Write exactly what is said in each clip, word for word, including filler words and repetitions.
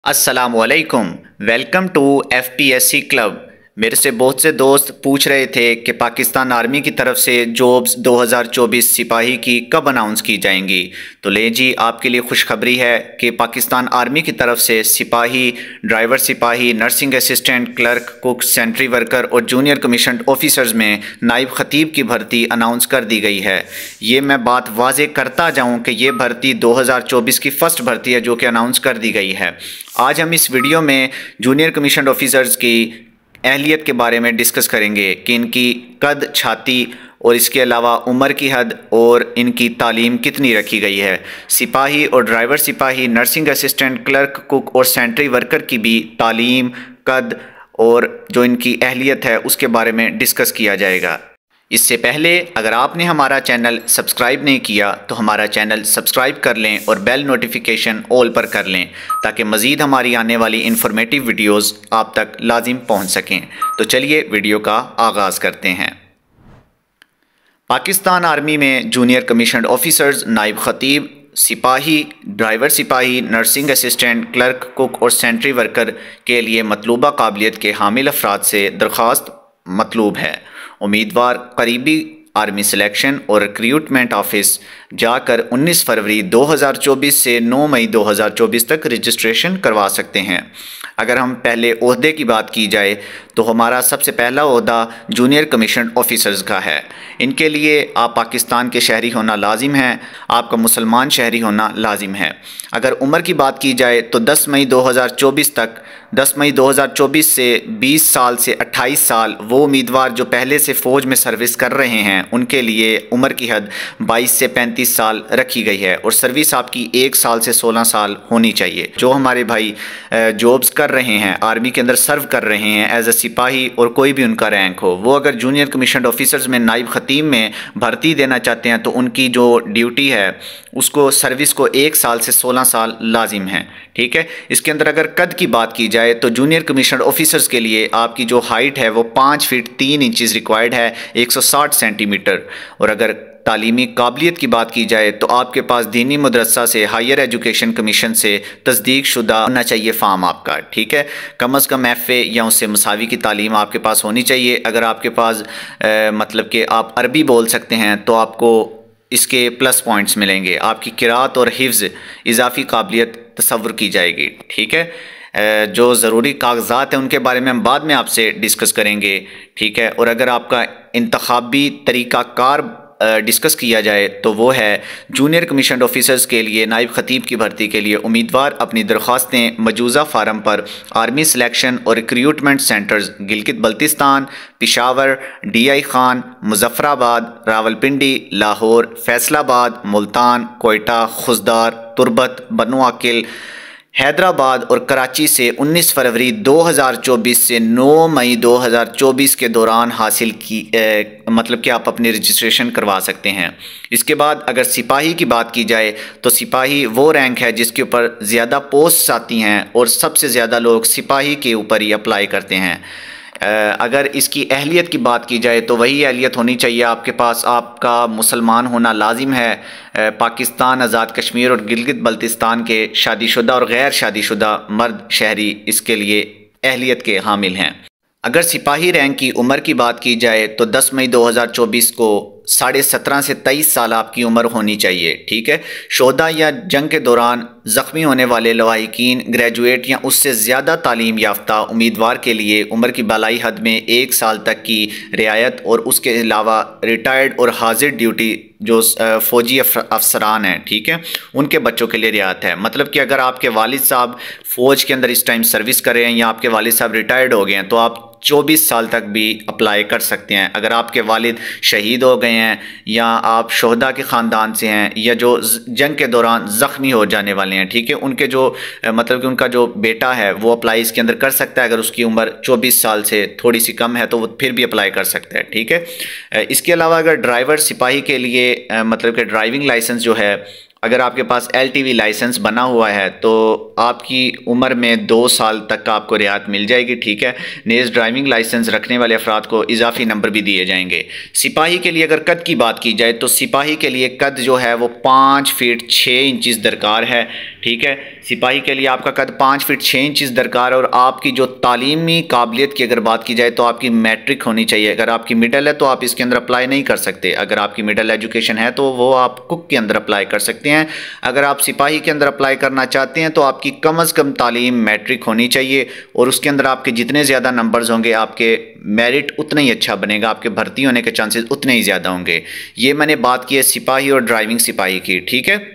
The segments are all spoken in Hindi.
अस्सलामुअलैकुम। Welcome to F P S C club. मेरे से बहुत से दोस्त पूछ रहे थे कि पाकिस्तान आर्मी की तरफ से जॉब्स दो हज़ार चौबीस सिपाही की कब अनाउंस की जाएंगी। तो ले जी, आपके लिए खुशखबरी है कि पाकिस्तान आर्मी की तरफ से सिपाही, ड्राइवर सिपाही, nursing assistant, clerk, cook, sentry worker और जूनियर कमीशन्ड ऑफिसर्स में नायब खतीब की भर्ती अनाउंस कर दी गई है। ये मैं बात वाजे करता जाऊँ कि ये भर्ती दो हज़ार चौबीस की फ़र्स्ट भर्ती है जो कि अनाउंस कर दी गई है। आज हम इस वीडियो में जूनियर कमीशन्ड ऑफिसर्स की अहलियत के बारे में डिस्कस करेंगे कि इनकी कद, छाती और इसके अलावा उम्र की हद और इनकी तालीम कितनी रखी गई है। सिपाही और ड्राइवर सिपाही, नर्सिंग असिस्टेंट, क्लर्क, कुक और सेंट्री वर्कर की भी तालीम, कद और जो इनकी अहलियत है उसके बारे में डिस्कस किया जाएगा। इससे पहले अगर आपने हमारा चैनल सब्सक्राइब नहीं किया तो हमारा चैनल सब्सक्राइब कर लें और बेल नोटिफिकेशन ऑल पर कर लें ताकि मज़ीद हमारी आने वाली इंफॉर्मेटिव वीडियोस आप तक लाजिम पहुंच सकें। तो चलिए वीडियो का आगाज़ करते हैं। पाकिस्तान आर्मी में जूनियर कमीशन्ड ऑफिसर्स, नायब खतीब, सिपाही, ड्राइवर सिपाही, नर्सिंग असिस्टेंट, क्लर्क, कुक और सेंट्री वर्कर के लिए मतलूबा काबिलियत के हामिल अफराद से दरख्वास्त मतलूब है। उम्मीदवार करीबी आर्मी सिलेक्शन और रिक्रूटमेंट ऑफिस जाकर उन्नीस फरवरी दो हज़ार चौबीस से नौ मई दो हज़ार चौबीस तक रजिस्ट्रेशन करवा सकते हैं। अगर हम पहले ओहदे की बात की जाए तो हमारा सबसे पहला ओहदा जूनियर कमीशन्ड ऑफिसर्स का है। इनके लिए आप पाकिस्तान के शहरी होना लाजिम है, आपका मुसलमान शहरी होना लाजिम है। अगर उम्र की बात की जाए तो दस मई दो हज़ार चौबीस तक दस मई दो हज़ार चौबीस से बीस साल से अट्ठाईस साल वो उम्मीदवार जो पहले से फ़ौज में सर्विस कर रहे हैं उनके लिए उम्र की हद बाईस से पैंतीस साल रखी गई है और सर्विस आपकी एक साल से सोलह साल होनी चाहिए। जो हमारे भाई जॉब्स कर रहे हैं, आर्मी के अंदर सर्व कर रहे हैं एज अ सिपाही और कोई भी उनका रैंक हो, वो अगर जूनियर कमीशन्ड ऑफिसर्स में नायब खतीब में भर्ती देना चाहते हैं तो उनकी जो ड्यूटी है उसको सर्विस को एक साल से सोलह साल लाजिम है। ठीक है। इसके अंदर अगर कद की बात की जाए तो जूनियर कमीशन्ड ऑफिसर्स के लिए आपकी जो हाइट है वो पाँच फीट तीन इंचज़ रिक्वायर्ड है, एक सौ साठ सेंटीमीटर। और अगर तालीमी काबिलियत की बात की जाए तो आपके पास दीनी मदरसा से, हायर एजुकेशन कमीशन से तस्दीक शुदा होना चाहिए फार्म आपका। ठीक है। कम अज़ कम एफ ए या उससे मसावी की तालीम आपके पास होनी चाहिए। अगर आपके पास आ, मतलब कि आप अरबी बोल सकते हैं तो आपको इसके प्लस पॉइंट्स मिलेंगे। आपकी किरात और हिफ्ज़ इजाफ़ी काबिलियत तसव्वुर की जाएगी। ठीक है। जो ज़रूरी कागज़ात हैं उनके बारे में हम बाद में आपसे डिस्कस करेंगे। ठीक है। और अगर आपका इंतखाबी तरीक़ाकार डिस्कस किया जाए तो वो है जूनियर कमीशन्ड ऑफिसर्स के लिए नायब खतीब की भर्ती के लिए उम्मीदवार अपनी दरख्वास्तें मौजूदा फार्म पर आर्मी सिलेक्शन और recruitment centres Gilgit Baltistan, Peshawar, D I Khan, Muzaffarabad, Rawalpindi, Lahore, Faisalabad, Multan, Quetta, Khuzdar, Turbat, Pano Aqil, Hyderabad और कराची से उन्नीस फरवरी दो हज़ार चौबीस से नौ मई दो हज़ार चौबीस के दौरान हासिल की ए, मतलब कि आप अपनी रजिस्ट्रेशन करवा सकते हैं। इसके बाद अगर सिपाही की बात की जाए तो सिपाही वो रैंक है जिसके ऊपर ज़्यादा पोस्ट आती हैं और सबसे ज़्यादा लोग सिपाही के ऊपर ही अप्लाई करते हैं। अगर इसकी अहलियत की बात की जाए तो वही अहलियत होनी चाहिए आपके पास, आपका मुसलमान होना लाजिम है। पाकिस्तान, आज़ाद कश्मीर और गिलगित बल्तिस्तान के शादीशुदा और गैर शादीशुदा मर्द शहरी इसके लिए अहलियत के हामिल हैं। अगर सिपाही रैंक की उम्र की बात की जाए तो दस मई दो हज़ार चौबीस को साढ़े सत्रह से तेईस साल आपकी उम्र होनी चाहिए। ठीक है। शोधा या जंग के दौरान ज़ख्मी होने वाले लवाहिकीन, ग्रेजुएट या उससे ज़्यादा तालीम याफ्ता उम्मीदवार के लिए उम्र की बालाई हद में एक साल तक की रियायत और उसके अलावा रिटायर्ड और हाजिर ड्यूटी जो फ़ौजी अफसरान हैं, ठीक है, उनके बच्चों के लिए रियायत है। मतलब कि अगर आपके वालिद साहब फ़ौज के अंदर इस टाइम सर्विस कर रहे हैं या आपके वालिद साहब रिटायर्ड हो गए हैं तो आप चौबीस साल तक भी अप्लाई कर सकते हैं। अगर आपके वालिद शहीद हो गए हैं या आप शोहदा के ख़ानदान से हैं या जो जंग के दौरान ज़ख्मी हो जाने वाले हैं, ठीक है, उनके जो मतलब कि उनका जो बेटा है वो अप्लाई इसके अंदर कर सकता है। अगर उसकी उम्र चौबीस साल से थोड़ी सी कम है तो वो फिर भी अप्लाई कर सकता है। ठीक है। इसके अलावा अगर ड्राइवर सिपाही के लिए मतलब कि ड्राइविंग लाइसेंस जो है अगर आपके पास एल टी वी लाइसेंस बना हुआ है तो आपकी उम्र में दो साल तक का आपको रियायत मिल जाएगी, ठीक है। नेज़ ड्राइविंग लाइसेंस रखने वाले अफराद को इजाफी नंबर भी दिए जाएंगे। सिपाही के लिए अगर कद की बात की जाए तो सिपाही के लिए कद जो है वो पाँच फीट छः इंचज़ दरकार है, ठीक है। सिपाही के लिए आपका कद पाँच फीट छः इंचज़ दरकार है। और आपकी जो तालीमी काबिलियत की अगर बात की जाए तो आपकी मैट्रिक होनी चाहिए। अगर आपकी मिडल है तो आप इसके अंदर अप्लाई नहीं कर सकते। अगर आपकी मिडल एजुकेशन है तो वो आप कुक के अंदर अप्लाई कर सकते हैं। अगर आप सिपाही के अंदर अप्लाई करना चाहते हैं तो आपकी कम अज़ कम तालीम मैट्रिक होनी चाहिए और उसके अंदर आपके जितने ज़्यादा नंबर्स होंगे आपके मेरिट उतना ही अच्छा बनेगा, आपके भर्ती होने के चांसेस उतने ही ज़्यादा होंगे। ये मैंने बात की है सिपाही और ड्राइविंग सिपाही की, ठीक है।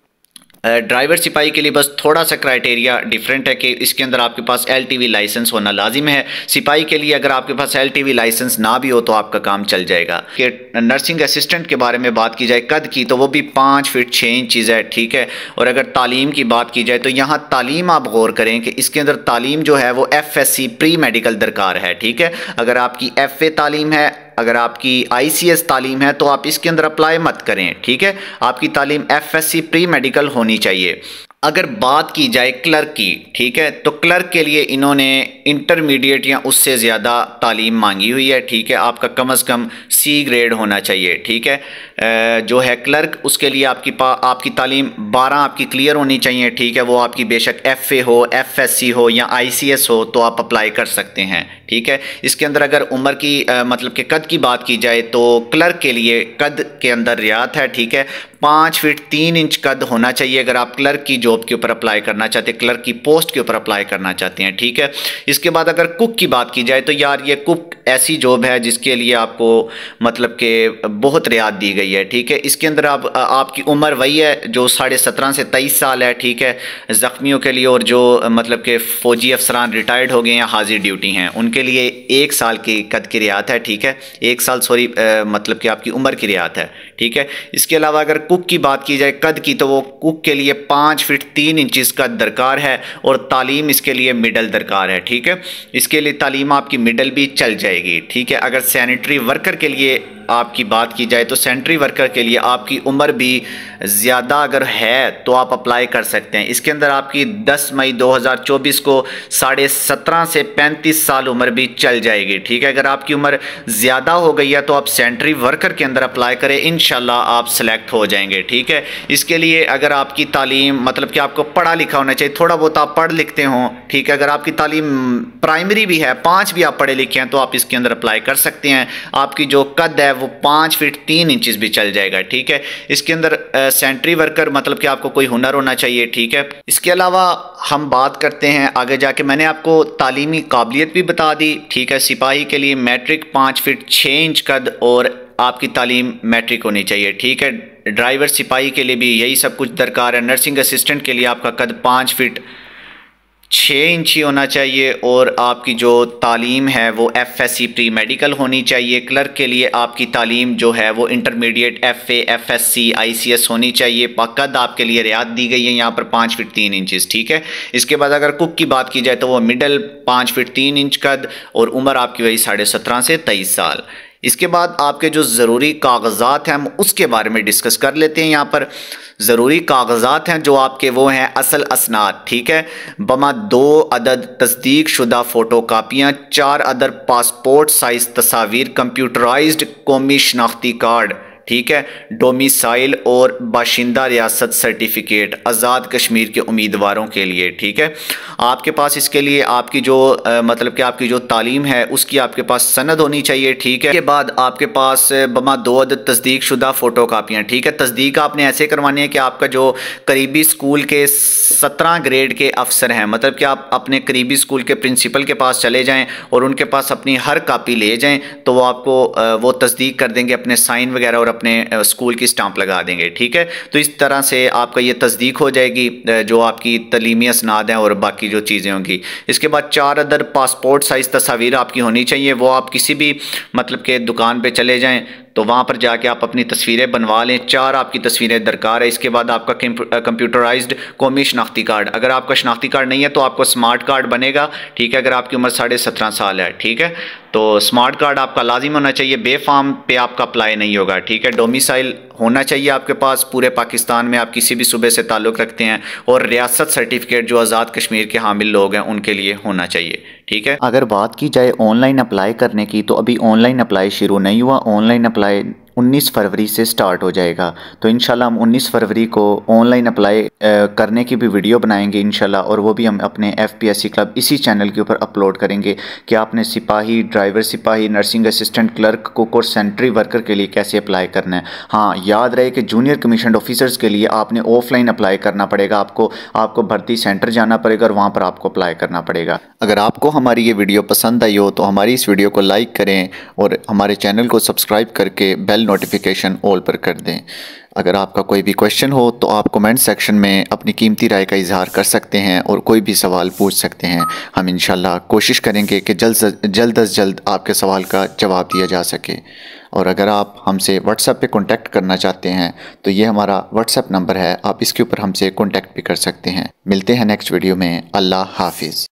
ड्राइवर सिपाही के लिए बस थोड़ा सा क्राइटेरिया डिफरेंट है कि इसके अंदर आपके पास एल टी वी लाइसेंस होना लाजिम है। सिपाही के लिए अगर आपके पास एल टी वी लाइसेंस ना भी हो तो आपका काम चल जाएगा। कि नर्सिंग असिस्टेंट के बारे में बात की जाए कद की तो वो भी पाँच फीट छः इंचज़ है, ठीक है। और अगर तालीम की बात की जाए तो यहाँ तालीम आप गौर करें कि इसके अंदर तालीम जो है वो F S C pre medical दरकार है, ठीक है। अगर आपकी एफ ए तालीम है, अगर आपकी आई सी एस तालीम है तो आप इसके अंदर अप्लाई मत करें, ठीक है। आपकी तालीम F S C pre medical होनी चाहिए। अगर बात की जाए क्लर्क की, ठीक है, तो क्लर्क के लिए इन्होंने इंटरमीडिएट या उससे ज़्यादा तालीम मांगी हुई है, ठीक है। आपका कम अज़ कम सी ग्रेड होना चाहिए, ठीक है। जो है क्लर्क उसके लिए आपकी आपकी तालीम बारह आपकी क्लियर होनी चाहिए, ठीक है। वो आपकी बेशक एफ ए हो, एफ एस सी हो या आई सी एस हो तो आप अप्लाई कर सकते हैं, ठीक है। इसके अंदर अगर उम्र की आ, मतलब के कद की बात की जाए तो क्लर्क के लिए कद के अंदर रियायत है, ठीक है। पाँच फीट तीन इंच कद होना चाहिए अगर आप क्लर्क की जॉब के ऊपर अप्लाई करना चाहते हैं, क्लर्क की पोस्ट के ऊपर अप्लाई करना चाहते हैं, ठीक है। इसके बाद अगर कुक की बात की जाए तो यार ये कुक ऐसी जॉब है जिसके लिए आपको मतलब कि बहुत रियायत दी गई है, ठीक है। इसके अंदर आप आपकी उम्र वही है जो साढ़े सत्रह से तेईस साल है, ठीक है। ज़ख्मियों के लिए और जो मतलब के फ़ौजी अफसरान रिटायर्ड हो गए या हाजिर ड्यूटी हैं उनके लिए एक साल की कद की रियायत है, ठीक है। एक साल सॉरी मतलब कि आपकी उम्र की रियायत है, ठीक है। इसके अलावा अगर कुक की बात की जाए कद की तो वो कुक के लिए पाँच फीट तीन इंचज़ का दरकार है और तालीम इसके लिए मिडल दरकार है, ठीक है। इसके लिए तालीम आपकी मिडल भी चल जाएगी, ठीक है। अगर सैनिटरी वर्कर के लिए आपकी बात की जाए तो सैनिटरी वर्कर के लिए आपकी उम्र भी ज़्यादा अगर है तो आप अप्लाई कर सकते हैं। इसके अंदर आपकी दस मई दो हज़ार चौबीस को साढ़े सत्रह से पैंतीस साल उम्र भी चल जाएगी, ठीक है। अगर आपकी उम्र ज़्यादा हो गई है तो आप सैनिटरी वर्कर के अंदर अप्लाई करें, इंशाल्लाह आप सेलेक्ट हो जाएंगे, ठीक है। इसके लिए अगर आपकी तालीम मतलब कि आपको पढ़ा लिखा होना चाहिए, थोड़ा बहुत आप पढ़ लिखते हों, ठीक है। अगर आपकी तालीम प्राइमरी भी है, पाँच भी आप पढ़े लिखे हैं तो आप इसके अंदर अप्लाई कर सकते हैं। आपकी जो कद है वो पाँच फीट तीन इंचज़ भी चल जाएगा, ठीक है। इसके अंदर सैनिटरी वर्कर मतलब कि आपको कोई हुनर होना चाहिए, ठीक है। इसके अलावा हम बात करते हैं आगे जाके, मैंने आपको तालीमी काबिलियत भी बता दी, ठीक है। सिपाही के लिए मैट्रिक पाँच फीट छः इंच कद और आपकी तालीम मैट्रिक होनी चाहिए, ठीक है। ड्राइवर सिपाही के लिए भी यही सब कुछ दरकार है। नर्सिंग असिस्टेंट के लिए आपका कद पाँच फीट छः इंच ही होना चाहिए और आपकी जो तालीम है वो F S C pre medical होनी चाहिए। क्लर्क के लिए आपकी तालीम जो है वो intermediate F A F S C I C S होनी चाहिए। कद आपके लिए रियायत दी गई है यहाँ पर पाँच फीट तीन इंचज़, ठीक है। इसके बाद अगर कुक की बात की जाए तो वो मिडल पाँच फीट तीन इंच कद और उम्र आपकी वही साढ़े सत्रह से तेईस साल। इसके बाद आपके जो ज़रूरी कागज़ात हैं हम उसके बारे में डिस्कस कर लेते हैं। यहाँ पर ज़रूरी कागज़ात हैं जो आपके वो हैं असल असनाद, ठीक है। बमा दो अदद तस्दीक शुदा फ़ोटो कापियाँ, चार अदद पासपोर्ट साइज़ तस्वीर, कंप्यूटराइज्ड कौमी शनाख्ती कार्ड, ठीक है, डोमिसाइल और बाशिंदा रियासत सर्टिफिकेट आज़ाद कश्मीर के उम्मीदवारों के लिए, ठीक है। आपके पास इसके लिए आपकी जो आ, मतलब कि आपकी जो तालीम है उसकी आपके पास सनद होनी चाहिए, ठीक है। के बाद आपके पास बमा दो अदद तस्दीक शुदा फ़ोटो कापियाँ, ठीक है। तस्दीक आपने ऐसे करवानी है कि आपका जो करीबी स्कूल के सत्रह ग्रेड के अफसर हैं, मतलब कि आप अपने करीबी स्कूल के प्रिंसिपल के पास चले जाएँ और उनके पास अपनी हर कापी ले जाएँ तो वो आपको वो तस्दीक कर देंगे, अपने साइन वगैरह और अपने स्कूल की स्टाम्प लगा देंगे, ठीक है। तो इस तरह से आपका ये तस्दीक हो जाएगी जो आपकी तलीमी असनाद हैं और बाकी जो चीज़ें होंगी। इसके बाद चार अदर पासपोर्ट साइज़ तस्वीर आपकी होनी चाहिए। वो आप किसी भी मतलब के दुकान पे चले जाएं तो वहाँ पर जाके आप अपनी तस्वीरें बनवा लें। चार आपकी तस्वीरें दरकार है। इसके बाद आपका कंप्यूटराइज्ड कौमी शनाख्ती कार्ड, अगर आपका शनाख्ती कार्ड नहीं है तो आपको स्मार्ट कार्ड बनेगा, ठीक है। अगर आपकी उम्र साढ़े सत्रह साल है, ठीक है। तो स्मार्ट कार्ड आपका लाजिम होना चाहिए, बे फार्म पे आपका अप्लाई नहीं होगा, ठीक है। डोमिसाइल होना चाहिए आपके पास पूरे पाकिस्तान में, आप किसी भी सूबे से ताल्लुक़ रखते हैं, और रियासत सर्टिफिकेट जो आज़ाद कश्मीर के हामिल लोग हैं उनके लिए होना चाहिए, ठीक है। अगर बात की जाए ऑनलाइन अप्लाई करने की, तो अभी ऑनलाइन अप्लाई शुरू नहीं हुआ। ऑनलाइन अप्लाई उन्नीस फरवरी से स्टार्ट हो जाएगा। तो इंशाल्लाह हम उन्नीस फरवरी को ऑनलाइन अप्लाई करने की भी वीडियो बनाएंगे इंशाल्लाह, और वो भी हम अपने F P S C club इसी चैनल के ऊपर अपलोड करेंगे कि आपने सिपाही, ड्राइवर सिपाही, नर्सिंग असिस्टेंट, क्लर्क, कुक और सेंट्री वर्कर के लिए कैसे अप्लाई करना है। हाँ, याद रहे कि जूनियर कमीशन ऑफिसर्स के लिए आपने ऑफलाइन अप्लाई करना पड़ेगा, आपको आपको भर्ती सेंटर जाना पड़ेगा और वहाँ पर आपको अप्लाई करना पड़ेगा। अगर आपको हमारी ये वीडियो पसंद आई हो तो हमारी इस वीडियो को लाइक करें और हमारे चैनल को सब्सक्राइब करके बेल नोटिफिकेशन ऑल पर कर दें। अगर आपका कोई भी क्वेश्चन हो तो आप कमेंट सेक्शन में अपनी कीमती राय का इजहार कर सकते हैं और कोई भी सवाल पूछ सकते हैं। हम इंशाल्लाह कोशिश करेंगे कि जल्द जल्द अज जल्द आपके सवाल का जवाब दिया जा सके। और अगर आप हमसे व्हाट्सएप पे कांटेक्ट करना चाहते हैं तो ये हमारा व्हाट्सएप नंबर है, आप इसके ऊपर हमसे कांटेक्ट भी कर सकते हैं। मिलते हैं नेक्स्ट वीडियो में। अल्लाह हाफिज़।